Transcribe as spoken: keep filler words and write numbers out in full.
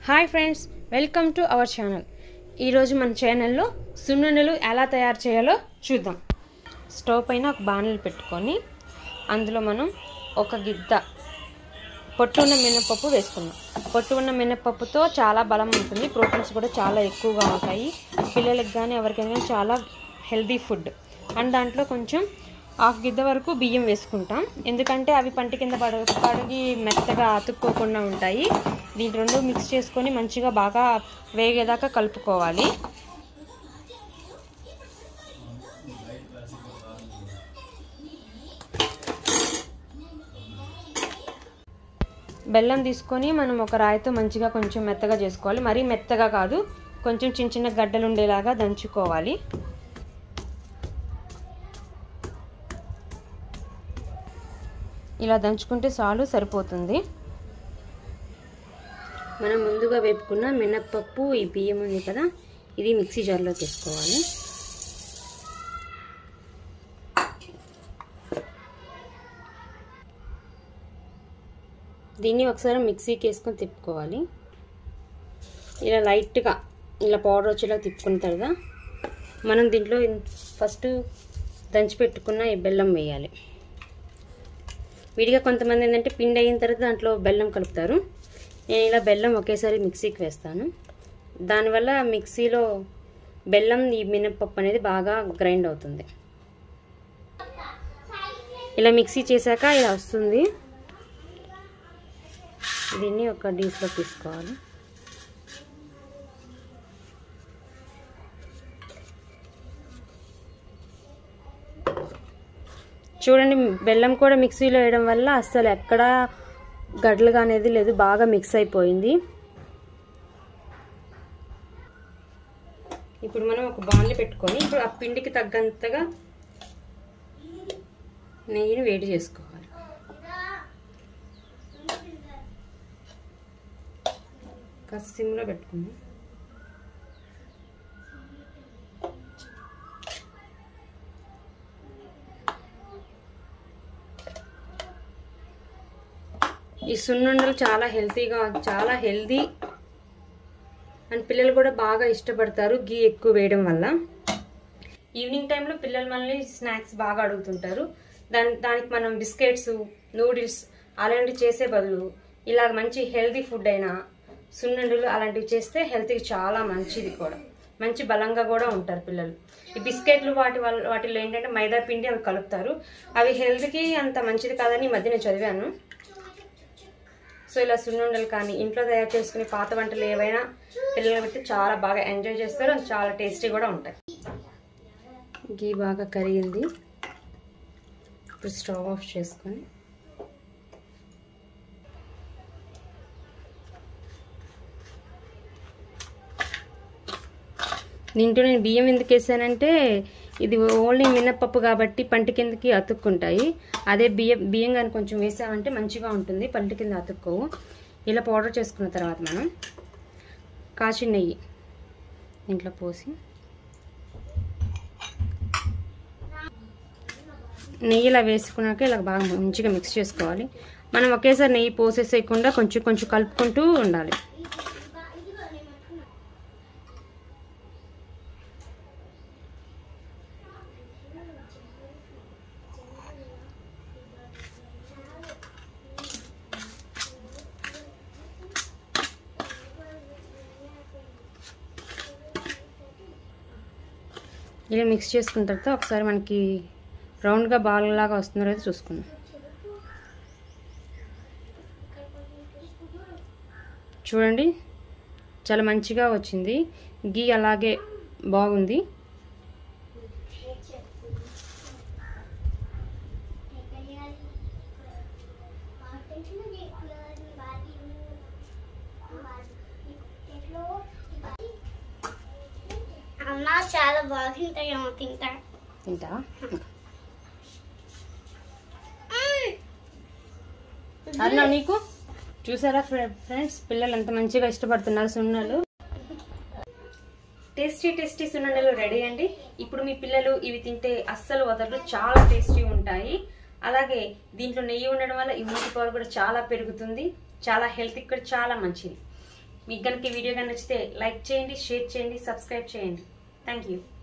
Hi friends, welcome to our channel. ఈరోజు మన ఛానల్లో సున్నుండలు ఎలా తయారు చేయాలో చూద్దాం. స్టవ్ పైన ఒక బాణలు పెట్టుకొని అందులో మనం ఒక గిద్ద పొట్టు ఉన్న మినపప్పు వేసుకున్నాం. పొట్టు ఉన్న మినపప్పుతో చాలా బలం ఉంటుంది, ప్రోటీన్స్ కూడా చాలా ఎక్కువగా ఉంటాయి. పిల్లలకి కానీ ఎవరికైనా చాలా హెల్దీ ఫుడ్. అండ్ దాంట్లో కొంచెం హాఫ్ గిద్ద వరకు బియ్యం వేసుకుంటాం, ఎందుకంటే అవి పంట కింద పడ పడిగి మెత్తగా అతుక్కోకుండా ఉంటాయి. దీని రెండు మిక్స్ చేసుకొని మంచిగా బాగా వేగేదాకా కలుపుకోవాలి. బెల్లం తీసుకొని మనం ఒక రాయితో మంచిగా కొంచెం మెత్తగా చేసుకోవాలి. మరీ మెత్తగా కాదు, కొంచెం చిన్న చిన్న గడ్డలు ఉండేలాగా దంచుకోవాలి. ఇలా దంచుకుంటే చాలు, సరిపోతుంది. మనం ముందుగా వేపుకున్న మినప్పప్పు, ఈ బియ్యం ఉంది కదా, ఇది మిక్సీ జార్లో తీసుకోవాలి. దీన్ని ఒకసారి మిక్సీకి వేసుకొని తిప్పుకోవాలి. ఇలా లైట్గా ఇలా పౌడర్ వచ్చేలా తిప్పుకున్న తర్వాత మనం దీంట్లో ఫస్ట్ దంచి పెట్టుకున్న ఈ బెల్లం వేయాలి. విడిగా కొంతమంది ఏంటంటే పిండి అయిన తర్వాత దాంట్లో బెల్లం కలుపుతారు. నేను ఇలా బెల్లం ఒకేసారి మిక్సీకి వేస్తాను. దానివల్ల మిక్సీలో బెల్లం ఈ మినపప్పు అనేది బాగా గ్రైండ్ అవుతుంది. ఇలా మిక్సీ చేశాక ఇలా వస్తుంది. దీన్ని ఒక డీస్లో తీసుకోవాలి. చూడండి, బెల్లం కూడా మిక్సీలో వేయడం వల్ల అస్సలు ఎక్కడ గడ్డలుగా అనేది లేదు, బాగా మిక్స్ అయిపోయింది. ఇప్పుడు మనం ఒక బాణలి పెట్టుకొని ఇప్పుడు ఆ పిండికి తగ్గంతగా నెయ్యిని వేడి చేసుకోవాలి. కాస్త సిమ్లో పెట్టుకుందాం. ఈ సున్నుండలు చాలా హెల్తీగా, చాలా హెల్తీ అండ్ పిల్లలు కూడా బాగా ఇష్టపడతారు గీ ఎక్కువ వేయడం వల్ల. ఈవినింగ్ టైంలో పిల్లలు మళ్ళీ స్నాక్స్ బాగా అడుగుతుంటారు. దాని దానికి మనం బిస్కెట్స్, నూడిల్స్ అలాంటివి చేసే బదులు ఇలా మంచి హెల్తీ ఫుడ్ అయినా సున్నుండలు అలాంటివి చేస్తే హెల్త్కి చాలా మంచిది, కూడా మంచి బలంగా కూడా ఉంటారు పిల్లలు. ఈ బిస్కెట్లు వాటి వల్ల వాటిలో ఏంటంటే మైదా పిండి అవి కలుపుతారు, అవి హెల్త్కి అంత మంచిది కాదని ఈ మధ్య నేను చదివాను. సో ఇలా సున్నుండలు కానీ ఇంట్లో తయారు చేసుకునే పాత వంటలు ఏవైనా పిల్లలు పెట్టి చాలా బాగా ఎంజాయ్ చేస్తారు, అండ్ చాలా టేస్టీ కూడా ఉంటాయి. గీ బాగా కరిగింది. ఇప్పుడు స్టవ్ ఆఫ్ చేసుకొని దీంట్లో నేను బియ్యం ఎందుకు వేసానంటే ఇది ఓన్లీ మినప్పప్పు కాబట్టి పంట కిందకి అతుక్కుంటాయి. అదే బియ్యం బియ్యం కానీ కొంచెం వేసామంటే మంచిగా ఉంటుంది, పంట కింద అతుక్కోవు. ఇలా పౌడర్ చేసుకున్న తర్వాత మనం కాచిన నెయ్యి దీంట్లో పోసి నెయ్యి ఇలా వేసుకున్నాక ఇలా బాగా మంచిగా మిక్స్ చేసుకోవాలి. మనం ఒకేసారి నెయ్యి పోసేసేయకుండా కొంచెం కొంచెం కలుపుకుంటూ ఉండాలి. ఇలా మిక్స్ చేసుకున్న తర్వాత ఒకసారి మనకి రౌండ్గా బాల్ లాగా వస్తుందో లేదో చూసుకుందాం. చూడండి, చాలా మంచిగా వచ్చింది. గీ అలాగే బాగుంది. అమ్మ చాలా బాగుంటాయేమో, తింటా తింటా అన్నా నీకు. చూసారా ఫ్రెండ్స్, పిల్లలు ఎంత మంచిగా ఇష్టపడుతున్నారు సున్నుండలు. టేస్టీ టేస్టీ సున్నుండలు రెడీ అండి. ఇప్పుడు మీ పిల్లలు ఇవి తింటే అస్సలు వదలరు, చాలా టేస్టీ ఉంటాయి. అలాగే దీంట్లో నెయ్యి ఉండడం వల్ల ఇమ్యూనిటీ పవర్ కూడా చాలా పెరుగుతుంది, చాలా హెల్త్ కూడా చాలా మంచిది. మీకు కనుక ఈ వీడియో కానీ నచ్చితే లైక్ చేయండి, షేర్ చేయండి, సబ్స్క్రైబ్ చేయండి. Thank you.